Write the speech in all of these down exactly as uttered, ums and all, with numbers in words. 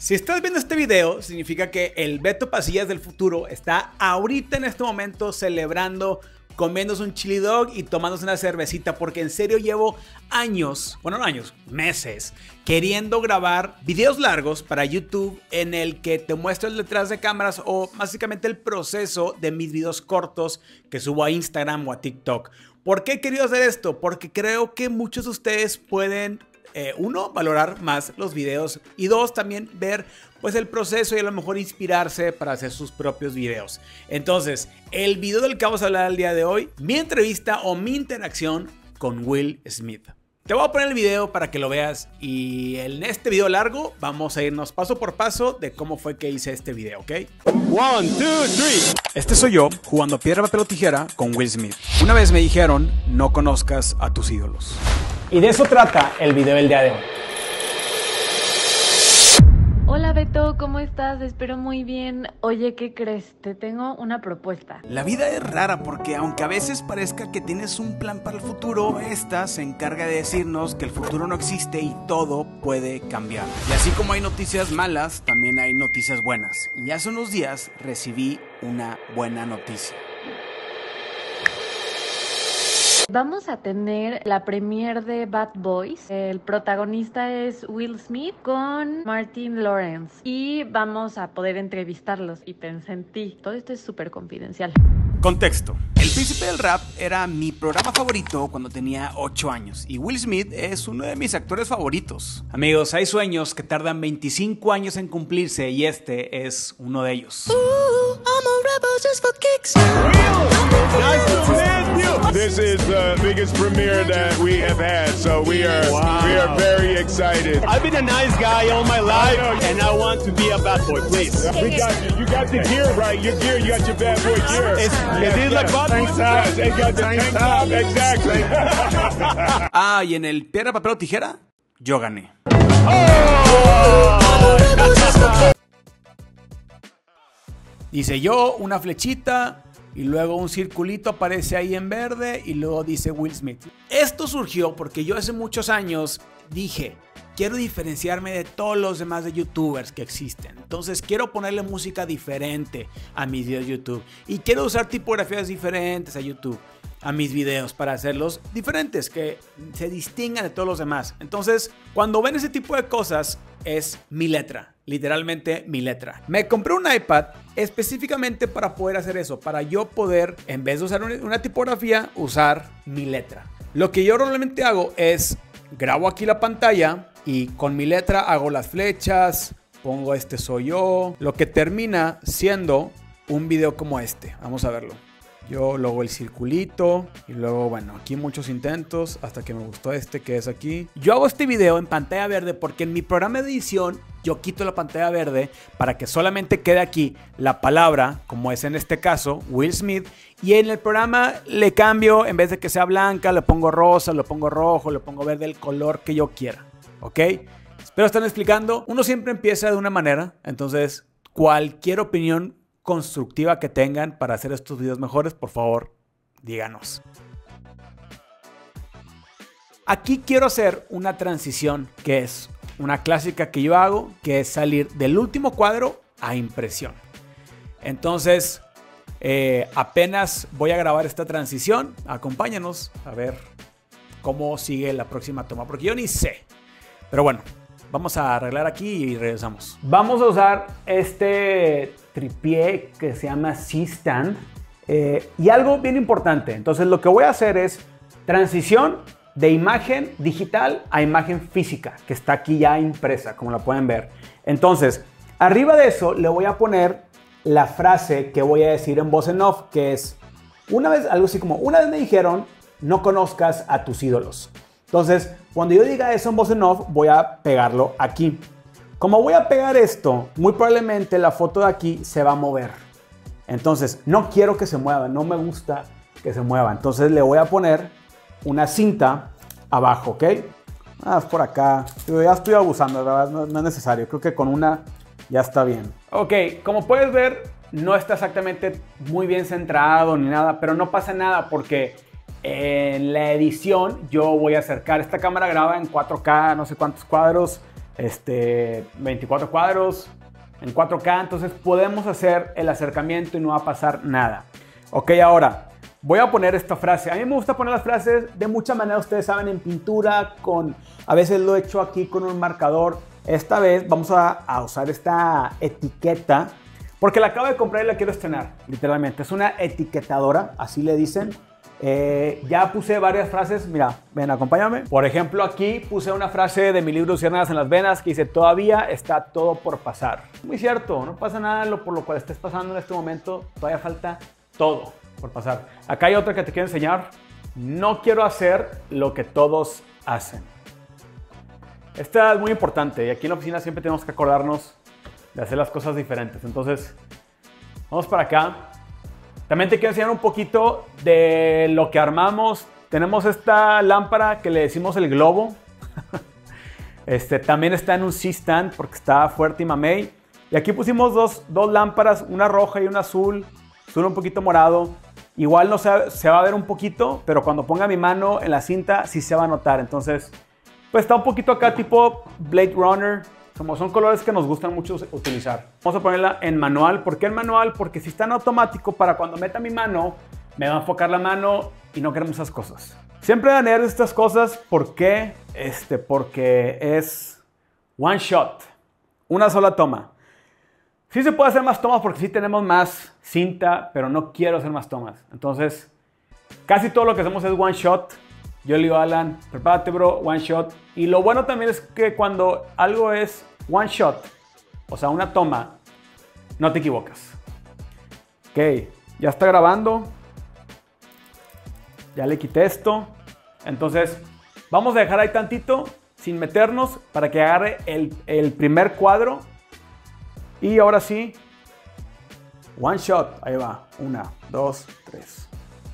Si estás viendo este video, significa que el Beto Pasillas del futuro está ahorita en este momento celebrando, comiéndose un chili dog y tomándose una cervecita, porque en serio llevo años, bueno no años, meses, queriendo grabar videos largos para YouTube en el que te muestro el detrás de cámaras o básicamente el proceso de mis videos cortos que subo a Instagram o a TikTok. ¿Por qué he querido hacer esto? Porque creo que muchos de ustedes pueden, eh, uno, valorar más los videos y dos, también ver pues el proceso y a lo mejor inspirarse para hacer sus propios videos. Entonces, el video del que vamos a hablar el día de hoy, mi entrevista o mi interacción con Will Smith. Te voy a poner el video para que lo veas y en este video largo vamos a irnos paso por paso de cómo fue que hice este video, ¿ok? One, two, three. Este soy yo jugando piedra, papel o tijera con Will Smith. Una vez me dijeron, no conozcas a tus ídolos. Y de eso trata el video del día de hoy. Hola Beto, ¿cómo estás? Espero muy bien. Oye, ¿qué crees? Te tengo una propuesta. La vida es rara porque aunque a veces parezca que tienes un plan para el futuro, esta se encarga de decirnos que el futuro no existe y todo puede cambiar. Y así como hay noticias malas, también hay noticias buenas. Y hace unos días recibí una buena noticia. Vamos a tener la premiere de Bad Boys. El protagonista es Will Smith con Martin Lawrence. Y vamos a poder entrevistarlos. Y pensé en ti. Todo esto es súper confidencial. Contexto. El Príncipe del Rap era mi programa favorito cuando tenía ocho años. Y Will Smith es uno de mis actores favoritos. Amigos, hay sueños que tardan veinticinco años en cumplirse y este es uno de ellos. Ooh, I'm a rebel just for kicks. Nice to meet you. This is the biggest premiere that we have had, so we are wow. we are very excited. I've been a nice guy all my life, and I want to be a bad boy, please. We got you. You got the gear right. Your gear. You got your bad boy gear. It's, yes, it is like bad boy. Yes, it got the tank top. Exactly. Ah, y en el piedra, papel o tijera, yo gané. Oh! Dice yo, una flechita y luego un circulito aparece ahí en verde y luego dice Will Smith. Esto surgió porque yo hace muchos años dije, quiero diferenciarme de todos los demás de youtubers que existen. Entonces quiero ponerle música diferente a mis videos de YouTube y quiero usar tipografías diferentes a YouTube, a mis videos para hacerlos diferentes, que se distingan de todos los demás. Entonces, cuando ven ese tipo de cosas, es mi letra. Literalmente mi letra. Me compré un iPad específicamente para poder hacer eso, para yo poder, en vez de usar una tipografía, usar mi letra. Lo que yo normalmente hago es grabo aquí la pantalla y con mi letra hago las flechas, pongo este soy yo, lo que termina siendo un video como este. Vamos a verlo. Yo luego el circulito y luego, bueno, aquí muchos intentos hasta que me gustó este que es aquí. Yo hago este video en pantalla verde porque en mi programa de edición yo quito la pantalla verde para que solamente quede aquí la palabra, como es en este caso, Will Smith. Y en el programa le cambio, en vez de que sea blanca, le pongo rosa, le pongo rojo, le pongo verde, el color que yo quiera. ¿Ok? Espero estén explicando. Uno siempre empieza de una manera, entonces cualquier opinión constructiva que tengan para hacer estos videos mejores, por favor, díganos. Aquí quiero hacer una transición que es una clásica que yo hago, que es salir del último cuadro a impresión. Entonces, eh, apenas voy a grabar esta transición, acompáñanos a ver cómo sigue la próxima toma, porque yo ni sé. Pero bueno, vamos a arreglar aquí y regresamos. Vamos a usar este tripié que se llama C-Stand eh, y algo bien importante. Entonces lo que voy a hacer es transición de imagen digital a imagen física, que está aquí ya impresa, como la pueden ver. Entonces, arriba de eso le voy a poner la frase que voy a decir en voz en off, que es una vez, algo así como, una vez me dijeron, no conozcas a tus ídolos. Entonces, cuando yo diga eso en voz en off, voy a pegarlo aquí. Como voy a pegar esto, muy probablemente la foto de aquí se va a mover. Entonces, no quiero que se mueva, no me gusta que se mueva. Entonces, le voy a poner una cinta abajo, ¿ok? Ah, por acá. Yo ya estoy abusando, la verdad, no, no es necesario. Creo que con una ya está bien. Ok, como puedes ver, no está exactamente muy bien centrado ni nada, pero no pasa nada porque en la edición yo voy a acercar. Esta cámara graba en cuatro K, no sé cuántos cuadros. este, veinticuatro cuadros, en cuatro K, entonces podemos hacer el acercamiento y no va a pasar nada. Ok, ahora voy a poner esta frase. A mí me gusta poner las frases de muchas maneras, ustedes saben, en pintura, con, a veces lo he hecho aquí con un marcador. Esta vez vamos a, a usar esta etiqueta, porque la acabo de comprar y la quiero estrenar, literalmente. Es una etiquetadora, así le dicen. Eh, ya puse varias frases, mira, ven, acompáñame. Por ejemplo, aquí puse una frase de mi libro Luciérnagas en las venas que dice: todavía está todo por pasar. Muy cierto, no pasa nada por lo cual estés pasando en este momento, todavía falta todo por pasar. Acá hay otra que te quiero enseñar. No quiero hacer lo que todos hacen. Esta es muy importante y aquí en la oficina siempre tenemos que acordarnos de hacer las cosas diferentes. Entonces, vamos para acá. También te quiero enseñar un poquito de lo que armamos. Tenemos esta lámpara que le decimos el globo. Este, también está en un C-stand porque está fuerte y mamey. Y aquí pusimos dos, dos lámparas, una roja y una azul. Azul un poquito morado. Igual no se, se va a ver un poquito, pero cuando ponga mi mano en la cinta sí se va a notar. Entonces, pues está un poquito acá tipo Blade Runner. Como son colores que nos gustan mucho utilizar. Vamos a ponerla en manual. ¿Por qué en manual? Porque si está en automático, para cuando meta mi mano, me va a enfocar la mano y no queremos esas cosas. Siempre van a leer estas cosas. ¿Por qué? Este, porque es one shot. Una sola toma. Sí se puede hacer más tomas porque sí tenemos más cinta, pero no quiero hacer más tomas. Entonces, casi todo lo que hacemos es one shot. Yo le digo a Alan, prepárate bro, one shot. Y lo bueno también es que cuando algo es one shot, o sea, una toma, no te equivocas. Ok, ya está grabando. Ya le quité esto. Entonces, vamos a dejar ahí tantito, sin meternos, para que agarre el, el primer cuadro. Y ahora sí, one shot. Ahí va, una, dos, tres.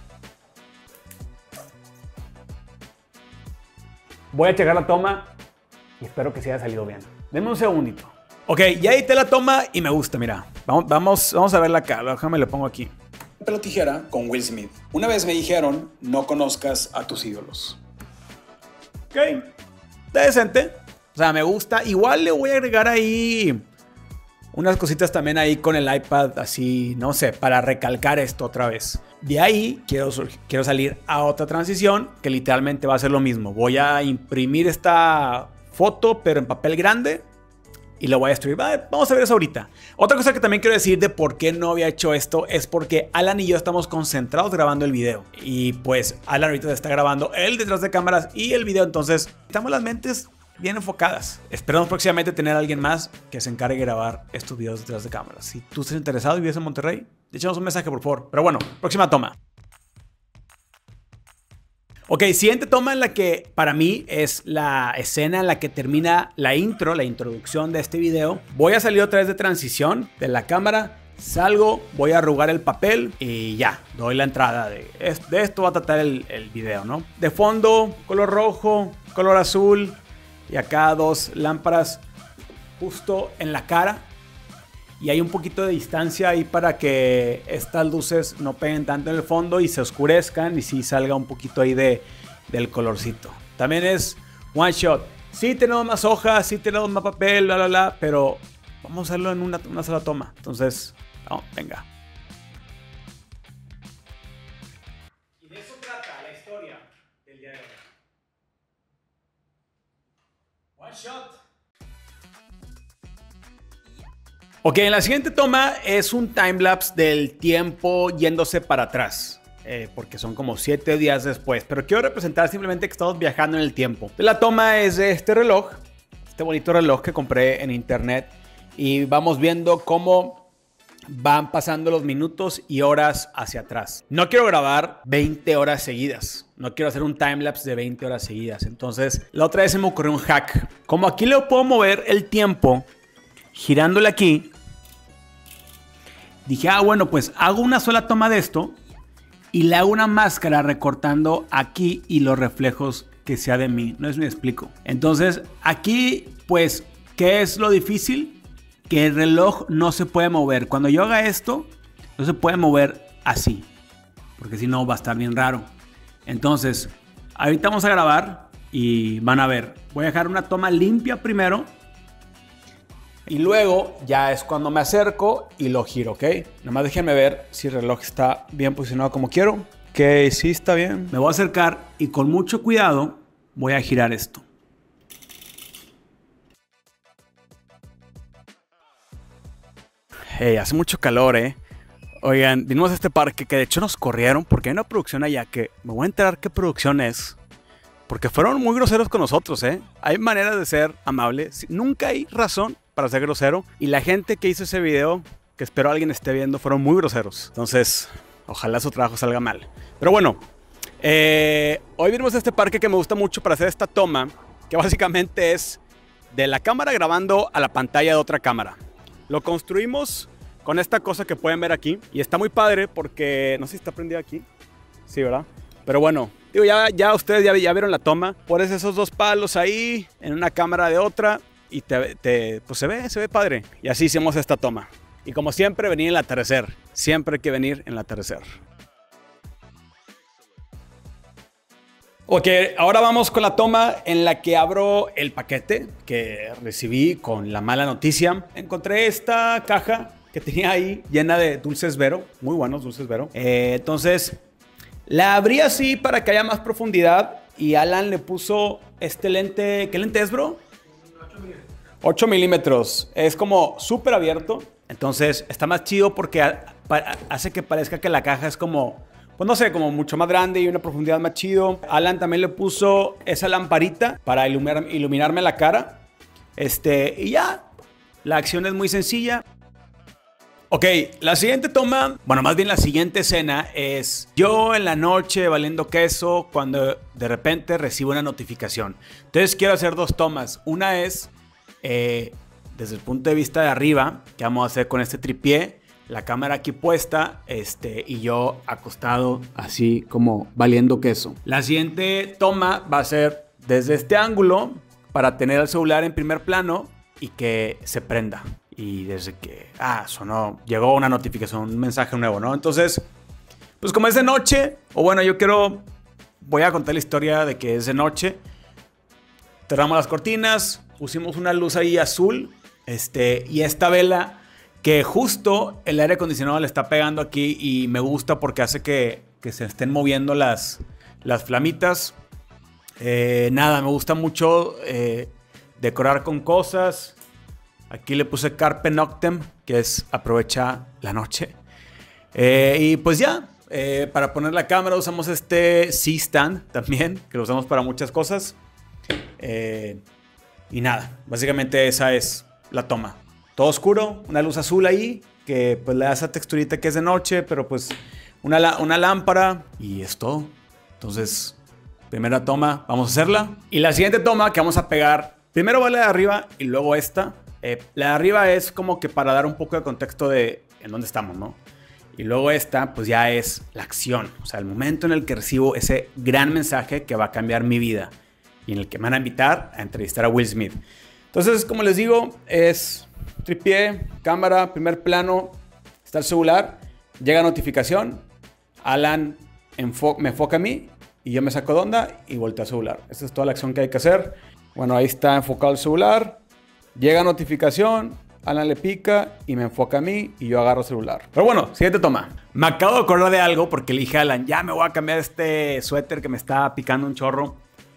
Voy a checar la toma y espero que se haya salido bien. Denme un segundito. Ok, ya edité la toma y me gusta, mira. Vamos, vamos, vamos a verla acá. Déjame le pongo aquí. Pelo tijera con Will Smith. Una vez me dijeron, no conozcas a tus ídolos. Ok, está decente. O sea, me gusta. Igual le voy a agregar ahí unas cositas también ahí con el iPad, así, no sé, para recalcar esto otra vez. De ahí quiero, quiero salir a otra transición que literalmente va a ser lo mismo. Voy a imprimir esta foto, pero en papel grande, y lo voy a destruir. Vamos a ver eso ahorita. Otra cosa que también quiero decir de por qué no había hecho esto es porque Alan y yo estamos concentrados grabando el video. Y pues Alan ahorita está grabando él detrás de cámaras y el video, entonces estamos las mentes bien enfocadas. Esperamos próximamente tener a alguien más que se encargue de grabar estos videos detrás de cámaras. Si tú estás interesado y vives en Monterrey, échanos un mensaje, por favor. Pero bueno, próxima toma. Ok, siguiente toma en la que para mí es la escena en la que termina la intro, la introducción de este video. Voy a salir otra vez de transición de la cámara. Salgo, voy a arrugar el papel y ya, doy la entrada. De, de esto va a tratar el, el video, ¿no? De fondo, color rojo, color azul. Y acá dos lámparas justo en la cara. Y hay un poquito de distancia ahí para que estas luces no peguen tanto en el fondo y se oscurezcan. Y sí salga un poquito ahí de, del colorcito. También es one shot. Sí tenemos más hojas, sí tenemos más papel, bla, bla, bla. Pero vamos a hacerlo en una, una sola toma. Entonces, vamos, venga. Y de eso trata la historia del día de hoy. One shot. Ok, en la siguiente toma es un timelapse del tiempo yéndose para atrás. Eh, porque son como siete días después. Pero quiero representar simplemente que estamos viajando en el tiempo. La toma es de este reloj. Este bonito reloj que compré en internet. Y vamos viendo cómo van pasando los minutos y horas hacia atrás. No quiero grabar veinte horas seguidas. No quiero hacer un timelapse de veinte horas seguidas. Entonces, la otra vez se me ocurrió un hack. Como aquí le puedo mover el tiempo girándole aquí, dije, ah, bueno, pues hago una sola toma de esto y le hago una máscara recortando aquí y los reflejos que sea de mí. No sé si me explico. Entonces, aquí, pues, ¿qué es lo difícil? Que el reloj no se puede mover. Cuando yo haga esto, no se puede mover así, porque si no va a estar bien raro. Entonces, ahorita vamos a grabar y van a ver. Voy a dejar una toma limpia primero Y luego ya es cuando me acerco y lo giro, ¿ok? Nada más déjenme ver si el reloj está bien posicionado como quiero. Ok, sí está bien. Me voy a acercar y con mucho cuidado voy a girar esto. Hey, hace mucho calor, ¿eh? Oigan, vinimos a este parque que de hecho nos corrieron porque hay una producción allá que me voy a enterar qué producción es. Porque fueron muy groseros con nosotros, ¿eh? Hay maneras de ser amables. Nunca hay razón para ser grosero. Y la gente que hizo ese video, que espero alguien esté viendo, fueron muy groseros. Entonces, ojalá su trabajo salga mal. Pero bueno, eh, hoy vinimos a este parque que me gusta mucho para hacer esta toma, que básicamente es de la cámara grabando a la pantalla de otra cámara. Lo construimos con esta cosa que pueden ver aquí. Y está muy padre porque... No sé si está prendida aquí. Sí, ¿verdad? Pero bueno, digo, ya, ya ustedes ya, ya vieron la toma. Pones esos dos palos ahí en una cámara de otra y te, te, pues se ve, se ve padre. Y así hicimos esta toma. Y como siempre, venir en el atardecer. Siempre hay que venir en el atardecer. Ok, ahora vamos con la toma en la que abro el paquete que recibí con la mala noticia. Encontré esta caja que tenía ahí llena de dulces Vero. Muy buenos dulces Vero. Eh, entonces... La abrí así para que haya más profundidad y Alan le puso este lente. ¿Qué lente es, bro? ocho milímetros. Es como súper abierto. Entonces está más chido porque hace que parezca que la caja es como, pues no sé, como mucho más grande y una profundidad más chido. Alan también le puso esa lamparita para iluminar, iluminarme la cara. Este, y ya, la acción es muy sencilla. Ok, la siguiente toma, bueno, más bien la siguiente escena es yo en la noche valiendo queso cuando de repente recibo una notificación. Entonces quiero hacer dos tomas. Una es eh, desde el punto de vista de arriba, que vamos a hacer con este tripié, la cámara aquí puesta este, y yo acostado así como valiendo queso. La siguiente toma va a ser desde este ángulo para tener el celular en primer plano y que se prenda. Y desde que, ah, sonó, llegó una notificación, un mensaje nuevo, ¿no? Entonces, pues como es de noche, o bueno, yo quiero, voy a contar la historia de que es de noche. Cerramos las cortinas, pusimos una luz ahí azul, este, y esta vela que justo el aire acondicionado le está pegando aquí y me gusta porque hace que, que se estén moviendo las, las flamitas. Eh, nada, me gusta mucho eh, decorar con cosas. Aquí le puse Carpe Noctem, que es aprovecha la noche. Eh, y pues ya, eh, para poner la cámara usamos este C-Stand también, que lo usamos para muchas cosas. Eh, y nada, básicamente esa es la toma. Todo oscuro, una luz azul ahí, que pues le da esa texturita que es de noche, pero pues una, una lámpara y es todo. Entonces, primera toma, vamos a hacerla. Y la siguiente toma que vamos a pegar, primero va la de arriba y luego esta. Eh, la de arriba es como que para dar un poco de contexto de en dónde estamos, ¿no? Y luego esta, pues ya es la acción. O sea, el momento en el que recibo ese gran mensaje que va a cambiar mi vida. Y en el que me van a invitar a entrevistar a Will Smith. Entonces, como les digo, es tripié, cámara, primer plano, está el celular, llega notificación, Alan enfo- me enfoca a mí y yo me saco de onda y volteo al celular. Esa es toda la acción que hay que hacer. Bueno, ahí está enfocado el celular. Llega notificación, Alan le pica y me enfoca a mí y yo agarro el celular. Pero bueno, siguiente toma. Me acabo de acordar de algo porque le dije a Alan, ya me voy a cambiar este suéter que me está picando un chorro.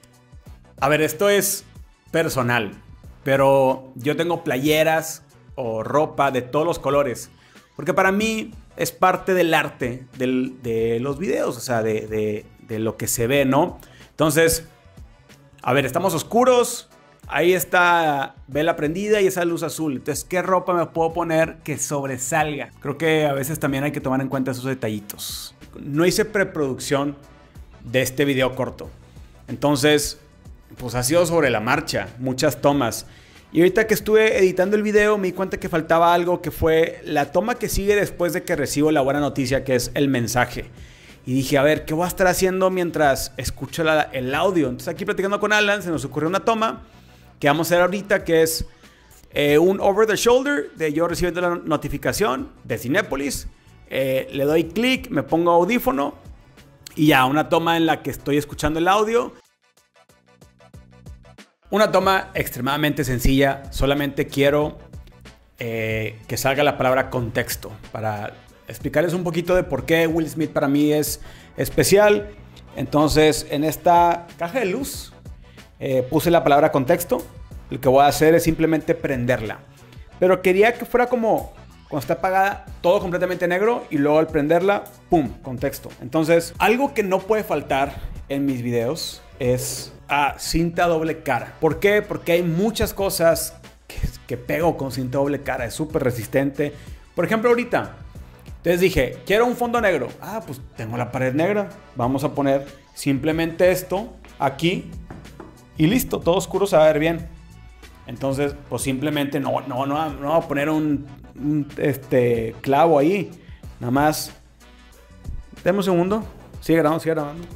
A ver, esto es personal, pero yo tengo playeras o ropa de todos los colores. Porque para mí es parte del arte del, de los videos, o sea, de, de, de lo que se ve, ¿no? Entonces, a ver, estamos oscuros. Ahí está vela prendida y esa luz azul. Entonces, ¿qué ropa me puedo poner que sobresalga? Creo que a veces también hay que tomar en cuenta esos detallitos. No hice preproducción de este video corto. Entonces, pues ha sido sobre la marcha. Muchas tomas. Y ahorita que estuve editando el video me di cuenta que faltaba algo, que fue la toma que sigue después de que recibo la buena noticia, que es el mensaje. Y dije, a ver, ¿qué voy a estar haciendo mientras escucho la, el audio? Entonces aquí platicando con Alan se nos ocurrió una toma que vamos a hacer ahorita, que es eh, un over the shoulder de yo recibiendo la notificación de Cinépolis. Eh, le doy clic, me pongo audífono y ya, una toma en la que estoy escuchando el audio. Una toma extremadamente sencilla, solamente quiero eh, que salga la palabra contexto, para explicarles un poquito de por qué Will Smith para mí es especial. Entonces, en esta caja de luz eh, puse la palabra contexto. Lo que voy a hacer es simplemente prenderla. Pero quería que fuera como cuando está apagada, todo completamente negro, y luego al prenderla, ¡pum!, contexto. Entonces, algo que no puede faltar en mis videos es a cinta doble cara. ¿Por qué? Porque hay muchas cosas que, que pego con cinta doble cara. Es súper resistente. Por ejemplo, ahorita, entonces dije, quiero un fondo negro. Ah, pues tengo la pared negra. Vamos a poner simplemente esto aquí y listo. Todo oscuro se va a ver bien. Entonces, pues simplemente no, no, no, no voy a poner un, un este, clavo ahí. Nada más. Deme un segundo. Sigue grabando, sigue grabando.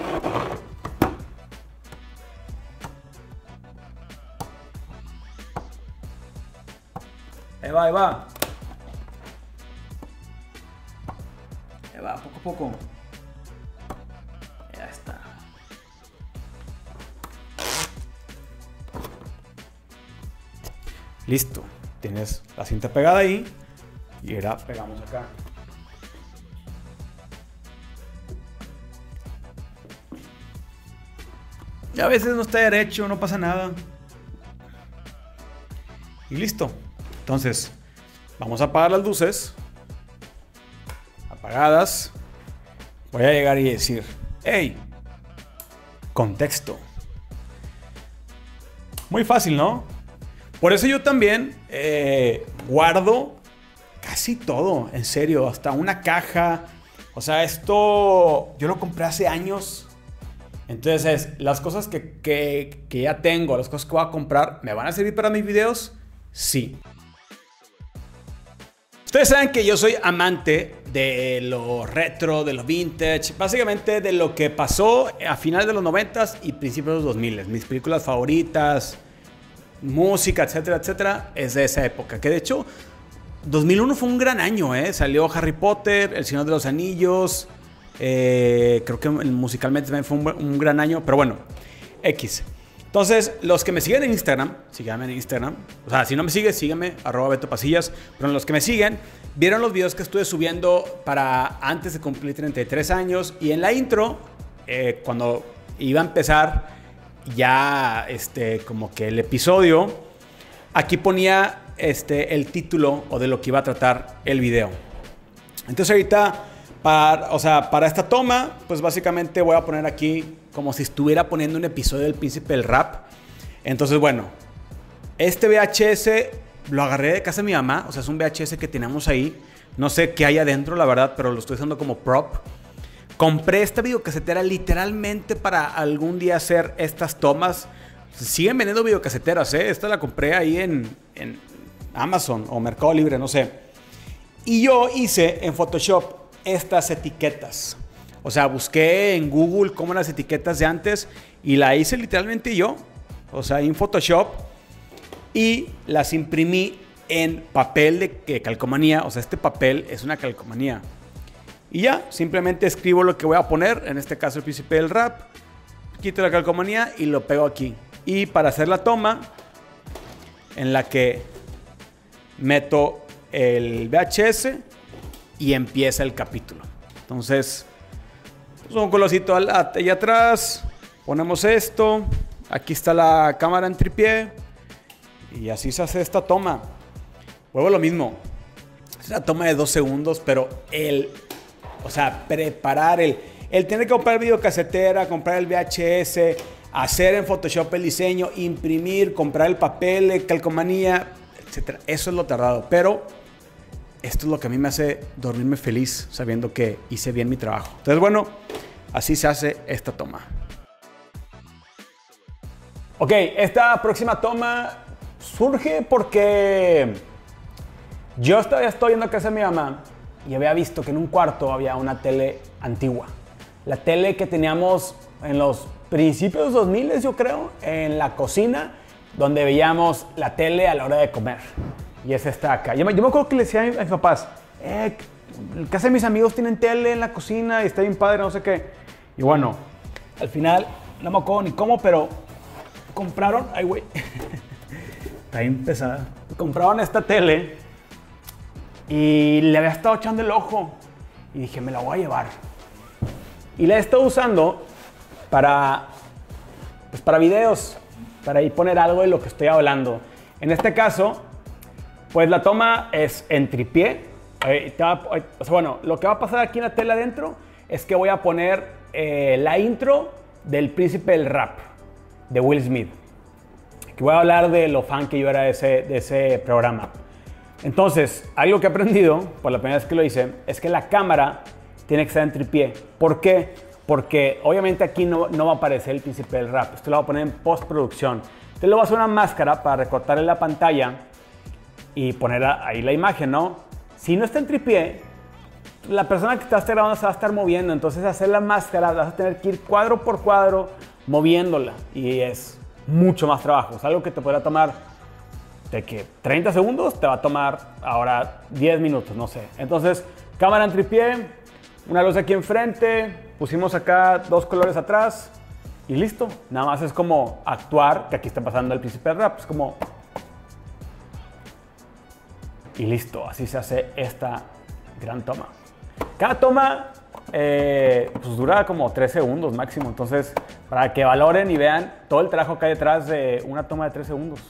Ahí va, ahí va. Ahí va, poco a poco. Ya está. Listo. Tienes la cinta pegada ahí. Y ahora pegamos acá. Y a veces no está derecho, no pasa nada. Y listo. Entonces, vamos a apagar las luces. Apagadas. Voy a llegar y decir, hey, contexto. Muy fácil, ¿no? Por eso yo también eh, guardo casi todo, en serio, hasta una caja. O sea, esto yo lo compré hace años. Entonces, las cosas que, que, que ya tengo, las cosas que voy a comprar, ¿me van a servir para mis videos? Sí. Ustedes saben que yo soy amante de lo retro, de lo vintage, básicamente de lo que pasó a finales de los noventas y principios de los dos miles. Mis películas favoritas, música, etcétera, etcétera, es de esa época. Que de hecho, dos mil uno fue un gran año, ¿eh? Salió Harry Potter, El Señor de los Anillos. Eh, creo que musicalmente también fue un, un gran año, pero bueno, X. Entonces, los que me siguen en Instagram, síganme en Instagram. O sea, si no me sigues, sígueme, arroba Beto Pasillas. Pero los que me siguen, vieron los videos que estuve subiendo para antes de cumplir treinta y tres años. Y en la intro, eh, cuando iba a empezar ya este, como que el episodio, aquí ponía este, el título o de lo que iba a tratar el video. Entonces ahorita, para, o sea, para esta toma, pues básicamente voy a poner aquí como si estuviera poniendo un episodio del Príncipe del Rap. Entonces, bueno, este V H S lo agarré de casa de mi mamá. O sea, es un V H S que tenemos ahí. No sé qué hay adentro, la verdad, pero lo estoy usando como prop. Compré esta videocasetera literalmente para algún día hacer estas tomas. Siguen vendiendo videocaseteras, ¿eh? Esta la compré ahí en, en Amazon o Mercado Libre, no sé. Y yo hice en Photoshop estas etiquetas. O sea, busqué en Google cómo las etiquetas de antes y la hice literalmente yo. O sea, en Photoshop. Y las imprimí en papel de calcomanía. O sea, este papel es una calcomanía. Y ya, simplemente escribo lo que voy a poner. En este caso, el Príncipe del Rap. Quito la calcomanía y lo pego aquí. Y para hacer la toma, en la que meto el V H S y empieza el capítulo. Entonces, pues un colorcito allá atrás. Ponemos esto. Aquí está la cámara en tripié. Y así se hace esta toma. Vuelvo a lo mismo. Es una toma de dos segundos, pero el... O sea, preparar el... El tener que comprar videocasetera, comprar el V H S, hacer en Photoshop el diseño, imprimir, comprar el papel, calcomanía, etcétera. Eso es lo tardado. Pero esto es lo que a mí me hace dormirme feliz, sabiendo que hice bien mi trabajo. Entonces, bueno, así se hace esta toma. Ok, esta próxima toma surge porque yo estaba, estoy yendo a casa de mi mamá y había visto que en un cuarto había una tele antigua. La tele que teníamos en los principios de los dos mil, yo creo, en la cocina, donde veíamos la tele a la hora de comer. Y es esta acá. Yo me, yo me acuerdo que le decía a mis, a mis papás, eh, en casa de mis amigos tienen tele en la cocina y está bien padre, no sé qué. Y bueno, al final, no me acuerdo ni cómo, pero compraron, ay güey, está bien pesada. Compraron esta tele Y le había estado echando el ojo. Y dije, me la voy a llevar. Y la he estado usando para, pues para videos, para ahí poner algo de lo que estoy hablando. En este caso, pues la toma es en tripié. Eh, te va, o sea, bueno, lo que va a pasar aquí en la tela adentro es que voy a poner eh, la intro del Príncipe del Rap de Will Smith. Que voy a hablar de lo fan que yo era de ese, de ese programa. Entonces, algo que he aprendido por la primera vez que lo hice es que la cámara tiene que estar en tripié. ¿Por qué? Porque obviamente aquí no, no va a aparecer el Príncipe del Rap. Esto lo voy a poner en postproducción. Entonces le voy a hacer una máscara para recortarle la pantalla y poner ahí la imagen, ¿no? Si no está en tripié, la persona que está grabando se va a estar moviendo. Entonces, hacer la máscara vas a tener que ir cuadro por cuadro moviéndola. Y es mucho más trabajo. Es algo que te podrá tomar de que treinta segundos, te va a tomar ahora diez minutos, no sé. Entonces, cámara en tripié, una luz aquí enfrente, pusimos acá dos colores atrás y listo. Nada más es como actuar, que aquí está pasando el Príncipe del Rap. Es como... Y listo, así se hace esta gran toma. Cada toma eh, pues dura como tres segundos máximo. Entonces, para que valoren y vean todo el trabajo que hay detrás de una toma de tres segundos.